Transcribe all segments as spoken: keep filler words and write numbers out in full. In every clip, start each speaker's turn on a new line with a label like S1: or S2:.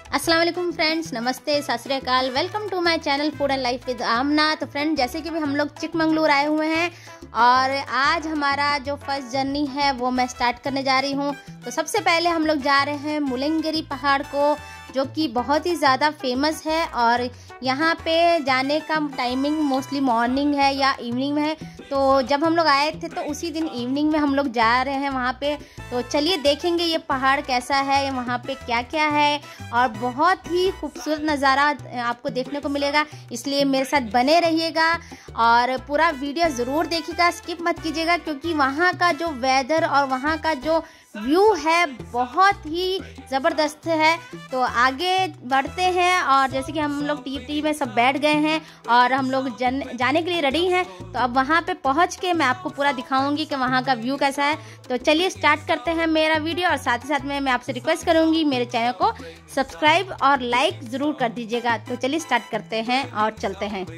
S1: अस्सलाम वालेकुम फ्रेंड्स, नमस्ते, सत श्री अकाल। Welcome to my channel food and life with Aamna. तो फ्रेंड, जैसे कि भी हम लोग चिकमंगलूर आए हुए हैं और आज हमारा जो फर्स्ट जर्नी है वो मैं स्टार्ट करने जा रही हूँ। तो सबसे पहले हम लोग जा रहे हैं मुलंगिरी पहाड़ को, जो कि बहुत ही ज़्यादा फेमस है और यहाँ पे जाने का टाइमिंग मोस्टली मॉर्निंग है या इवनिंग में है। तो जब हम लोग आए थे तो उसी दिन इवनिंग में हम लोग जा रहे हैं वहाँ पे। तो चलिए देखेंगे ये पहाड़ कैसा है, वहाँ पे क्या क्या है, और बहुत ही खूबसूरत नज़ारा आपको देखने को मिलेगा। इसलिए मेरे साथ बने रहिएगा और पूरा वीडियो ज़रूर देखिएगा, स्किप मत कीजिएगा, क्योंकि वहाँ का जो वेदर और वहाँ का जो व्यू है बहुत ही ज़बरदस्त है। तो आगे बढ़ते हैं और जैसे कि हम लोग टी टी में सब बैठ गए हैं और हम लोग जन जाने के लिए रेडी हैं। तो अब वहाँ पे पहुँच के मैं आपको पूरा दिखाऊंगी कि वहाँ का व्यू कैसा है। तो चलिए स्टार्ट करते हैं मेरा वीडियो, और साथ ही साथ में मैं आपसे रिक्वेस्ट करूँगी मेरे चैनल को सब्सक्राइब और लाइक ज़रूर कर दीजिएगा। तो चलिए स्टार्ट करते हैं और चलते हैं।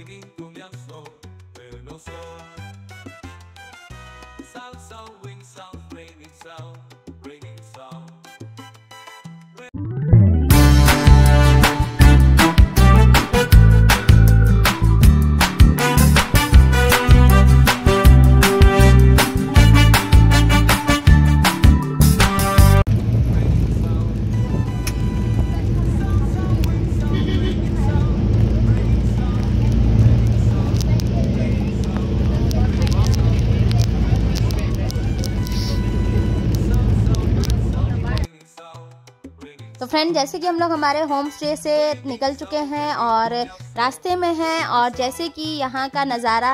S1: तो फ्रेंड, जैसे कि हम लोग हमारे होम स्टे से निकल चुके हैं और रास्ते में हैं, और जैसे कि यहाँ का नज़ारा,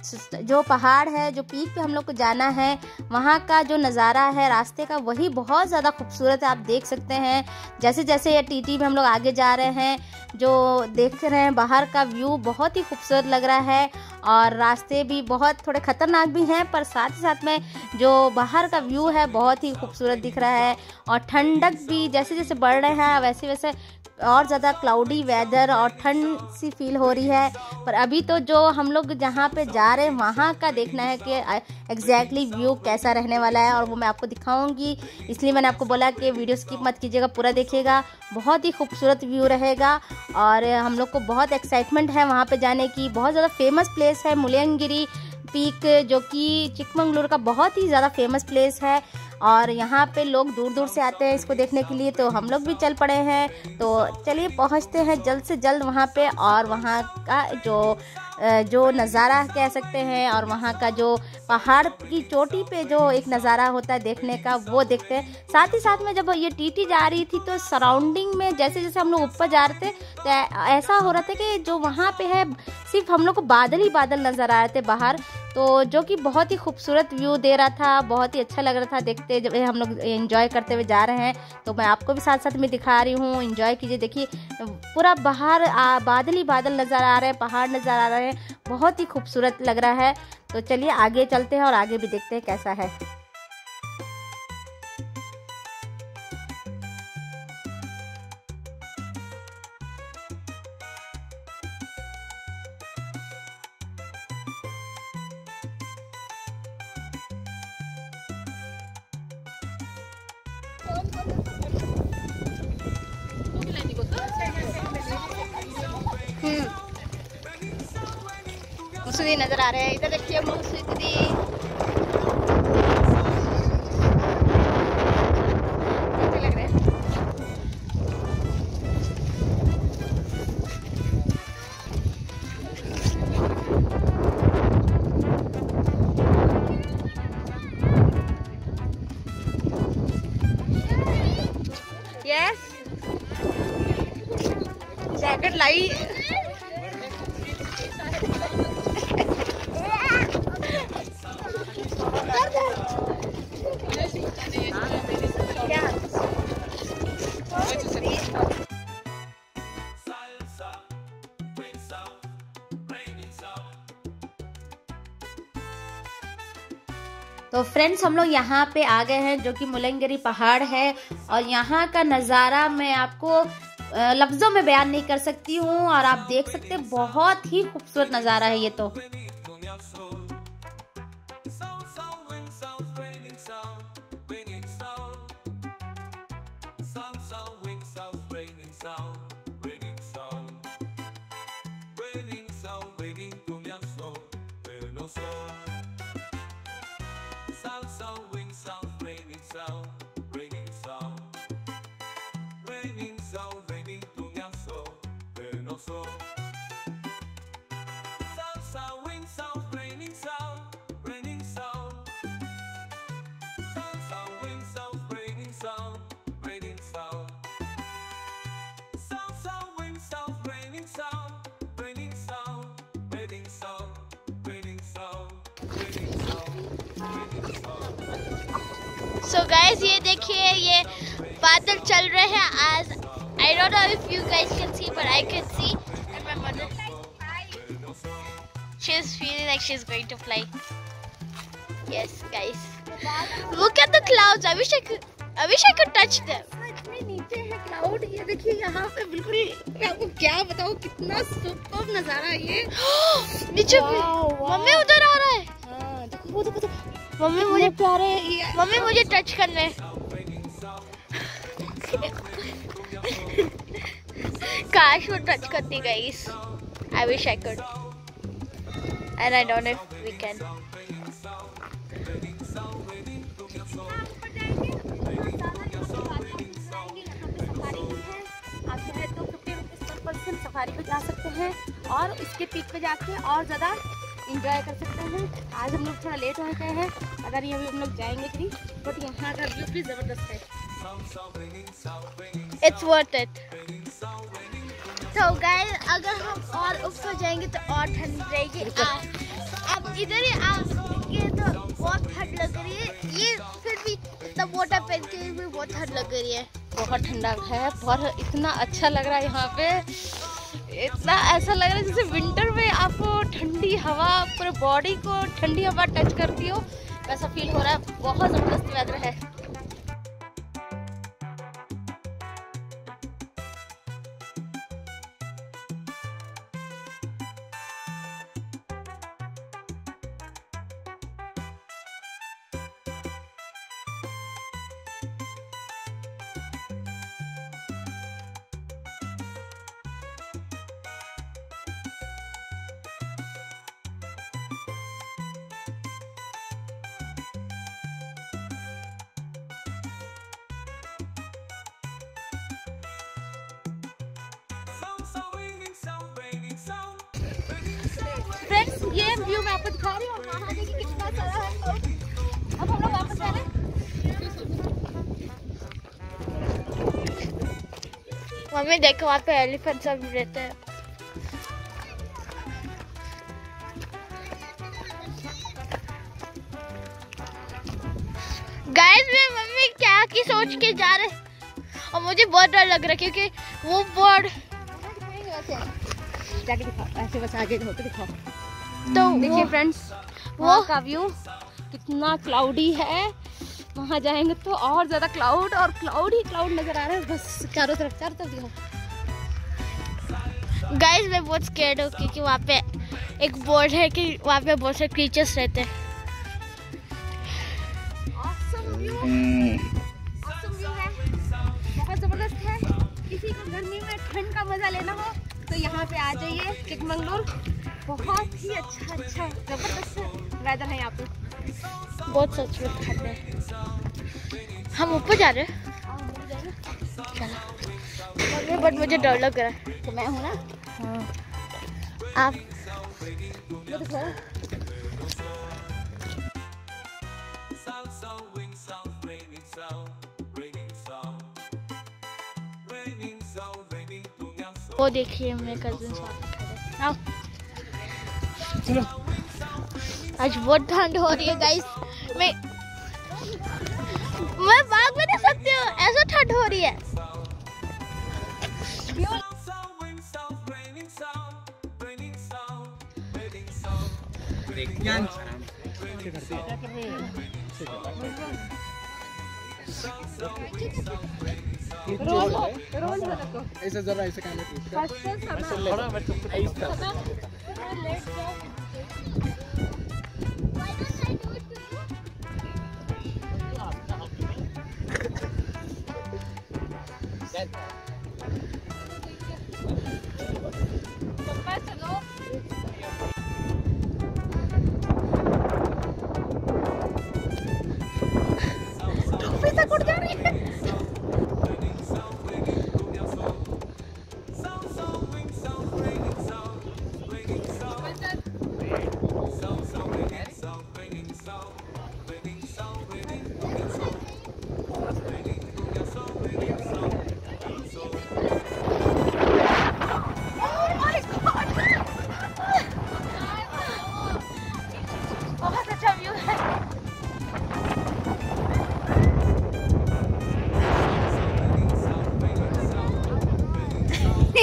S1: जो पहाड़ है, जो पीक पे हम लोग को जाना है, वहाँ का जो नज़ारा है रास्ते का, वही बहुत ज़्यादा खूबसूरत है। आप देख सकते हैं जैसे जैसे ये टीटी में हम लोग आगे जा रहे हैं, जो देख रहे हैं बाहर का व्यू बहुत ही खूबसूरत लग रहा है। और रास्ते भी बहुत थोड़े ख़तरनाक भी हैं, पर साथ ही साथ में जो बाहर का व्यू है बहुत ही खूबसूरत दिख रहा है। और ठंडक भी जैसे जैसे बढ़ रहे हैं वैसे वैसे और ज़्यादा क्लाउडी वेदर और ठंड सी फील हो रही है। पर अभी तो जो हम लोग जहाँ पे जा रहे हैं वहाँ का देखना है कि एग्जैक्टली व्यू कैसा रहने वाला है, और वो मैं आपको दिखाऊंगी। इसलिए मैंने आपको बोला कि वीडियो स्किप मत कीजिएगा, पूरा देखिएगा, बहुत ही खूबसूरत व्यू रहेगा। और हम लोग को बहुत एक्साइटमेंट है वहाँ पे जाने की। बहुत ज़्यादा फेमस प्लेस है मुलंगिरी पीक, जो कि चिकमंगलूर का बहुत ही ज़्यादा फेमस प्लेस है, और यहाँ पे लोग दूर दूर से आते हैं इसको देखने के लिए। तो हम लोग भी चल पड़े हैं। तो चलिए पहुँचते हैं जल्द से जल्द वहाँ पे, और वहाँ का जो जो नज़ारा कह सकते हैं, और वहाँ का जो पहाड़ की चोटी पे जो एक नज़ारा होता है देखने का, वो देखते हैं। साथ ही साथ में जब ये टीटी जा रही थी तो सराउंडिंग में जैसे जैसे हम लोग ऊपर जा रहे थे तो ऐसा हो रहा था कि जो वहाँ पे है सिर्फ हम लोग को बादल ही बादल नज़र आ रहे थे बाहर, तो जो कि बहुत ही खूबसूरत व्यू दे रहा था, बहुत ही अच्छा लग रहा था देखते। जब हम लोग एंजॉय करते हुए जा रहे हैं तो मैं आपको भी साथ साथ में दिखा रही हूँ, एंजॉय कीजिए। देखिए पूरा बाहर बादल ही बादल नज़र आ रहे हैं, पहाड़ नज़र आ रहे हैं, बहुत ही खूबसूरत लग रहा है। तो चलिए आगे चलते हैं और आगे भी देखते हैं कैसा है। मसूदी नजर आ रहे हैं, इधर देखिए मसूदी। लग रहे हैं यस, जैकेट लाई। तो फ्रेंड्स, हम लोग यहाँ पे आ गए हैं, जो कि मुलंगिरी पहाड़ है, और यहाँ का नज़ारा मैं आपको लफ्ज़ों में बयान नहीं कर सकती हूँ। और आप देख सकते हैं बहुत ही खूबसूरत नज़ारा है ये तो।
S2: So guys, ये देखिए ये बादल चल रहे हैं आज. I don't know if you guys can see, but I can see. And my mother, she's feeling like she's going to fly. Yes, guys. Look at the clouds. I wish I could. I wish I could touch them.
S1: इतने नीचे है cloud. ये देखिए यहाँ पे बिल्कुल, मैं आपको क्या बताऊँ कितना सुपर्ब नजारा है ये.
S2: नीचे मम्मी उधर आ रहा है.
S1: हाँ देखो वो देखो देखो.
S2: मम्मी मुझे
S1: प्यारे.
S2: मम्मी मुझे टच करना है. काश वो टच करती guys. I wish I could. And I don't know if we can.
S1: Safari पे जा सकते हैं और इसके पीक पे जाके और ज़्यादा इंजॉय कर सकते हैं. आज हम लोग थोड़ा लेट हो गए हैं, अगर ये अभी हम लोग जाएंगे कहीं, बट यहाँ का व्यू भी ज़बरदस्त है.
S2: It's worth it. So guys, अगर हम और ऊपर जाएंगे तो और ठंड रहेगी. अब इधर ही आके तो बहुत ठंड लग रही है. ये फिर भी इतना मोटा पहन के भी बहुत ठंड लग रही है.
S1: बहुत ठंडा है, बहुत इतना अच्छा लग रहा है यहाँ पे. इतना ऐसा लग रहा है जैसे विंटर में आपको ठंडी हवा पूरे बॉडी को ठंडी हवा टच करती हो, वैसा फील हो रहा है. बहुत ज़बरदस्त वेदर है. फ्रेंड्स, ये व्यू मैं आपको दिखा रही हूँ. वहाँ देखिए कितना सारा है. अब हम लोग वापस जा रहे हैं.
S2: मम्मी देखो वहाँ पे एलिफेंट सब रहते हैं. गाइस, मैं मम्मी क्या की सोच के जा रहे और मुझे बहुत डर लग रहा है क्योंकि वो बर्ड.
S1: जाके दिखाओ, ऐसे बस आगे होकर दिखाओ.
S2: तो
S1: देखिए फ्रेंड्स,
S2: वो
S1: वहाँ का व्यू कितना क्लाउडी है. वहाँ जाएंगे तो और ज्यादा क्लाउड और क्लाउड ही क्लाउड नजर आ रहा है. बस चारों तरफ चारों तरफ दिखाओ.
S2: गाइस, मैं बहुत स्कैर्ड हूँ क्योंकि वहाँ पे एक बोर्ड है कि वहाँ पे बहुत सारे क्रीचर्स रहते हैं.
S1: ऑसम व्यू, ऑसम व्यू है, बहुत जबरदस्त है. किसी को गर्मी में ठंड का मजा लेना हो तो यहाँ पे आ जाइए चिकमंगलुर. बहुत ही अच्छा अच्छा जबरदस्त वेदर है यहाँ पे.
S2: बहुत सच में ठंड है. हम ऊपर जा रहे हैं. चलो मम्मी, बट मुझे डर लग रहा है.
S1: तो मैं हूँ ना.
S2: हाँ, आप
S1: ये देखो.
S2: वो देखिए मेरे कजिन साथ आओ.
S1: चलो.
S2: आज बहुत ठंड हो रही है गाइस. मैं मैं भाग भी नहीं सकती हूँ, ऐसा ठंड हो रही है.
S3: ऐसे जरा ऐसे काम है.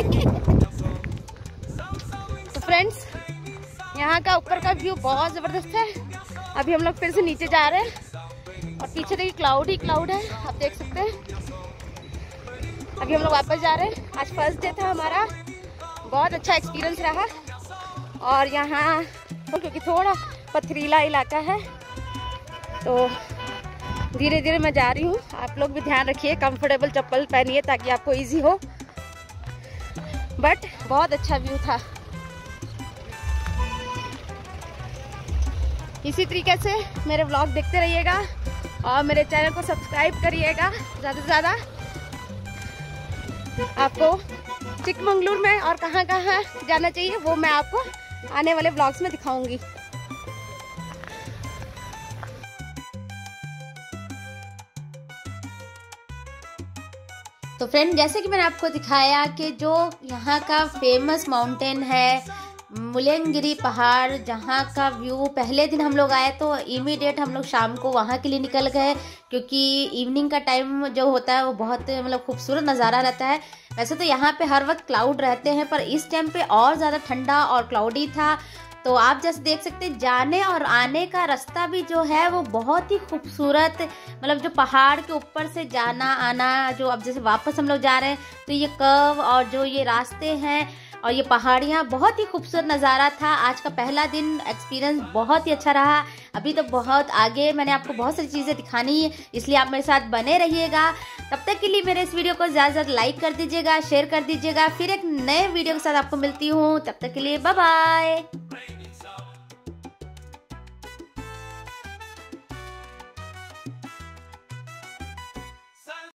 S1: तो फ्रेंड्स, यहाँ का ऊपर का व्यू बहुत ज़बरदस्त है। अभी हम लोग फिर से नीचे जा रहे हैं और पीछे देखिए क्लाउड ही क्लाउड है, आप देख सकते हैं। अभी हम लोग वापस जा रहे हैं। आज फर्स्ट डे था हमारा, बहुत अच्छा एक्सपीरियंस रहा। और यहाँ क्योंकि थोड़ा पथरीला इलाका है तो धीरे धीरे मैं जा रही हूँ। आप लोग भी ध्यान रखिए, कंफर्टेबल चप्पल पहनिए ताकि आपको इजी हो। बट बहुत अच्छा व्यू था। इसी तरीके से मेरे व्लॉग देखते रहिएगा और मेरे चैनल को सब्सक्राइब करिएगा ज़्यादा से ज़्यादा। आपको चिकमंगलुरु में और कहाँ कहाँ जाना चाहिए वो मैं आपको आने वाले व्लॉग्स में दिखाऊंगी। तो फ्रेंड, जैसे कि मैंने आपको दिखाया कि जो यहाँ का फेमस माउंटेन है मुल्लेनगिरी पहाड़, जहाँ का व्यू पहले दिन हम लोग आए तो इमीडिएट हम लोग शाम को वहाँ के लिए निकल गए, क्योंकि इवनिंग का टाइम जो होता है वो बहुत मतलब खूबसूरत नज़ारा रहता है। वैसे तो यहाँ पे हर वक्त क्लाउड रहते हैं, पर इस टाइम पे और ज़्यादा ठंडा और क्लाउडी था। तो आप जैसे देख सकते हैं, जाने और आने का रास्ता भी जो है वो बहुत ही खूबसूरत, मतलब जो पहाड़ के ऊपर से जाना आना, जो अब जैसे वापस हम लोग जा रहे हैं तो ये कर्व और जो ये रास्ते हैं और ये पहाड़ियाँ, बहुत ही खूबसूरत नज़ारा था। आज का पहला दिन एक्सपीरियंस बहुत ही अच्छा रहा। अभी तो बहुत आगे मैंने आपको बहुत सारी चीज़ें दिखानी है, इसलिए आप मेरे साथ बने रहिएगा। तब तक के लिए मेरे इस वीडियो को ज़्यादा से ज़्यादा लाइक कर दीजिएगा, शेयर कर दीजिएगा। फिर एक नए वीडियो के साथ आपको मिलती हूँ, तब तक के लिए बाय बाय।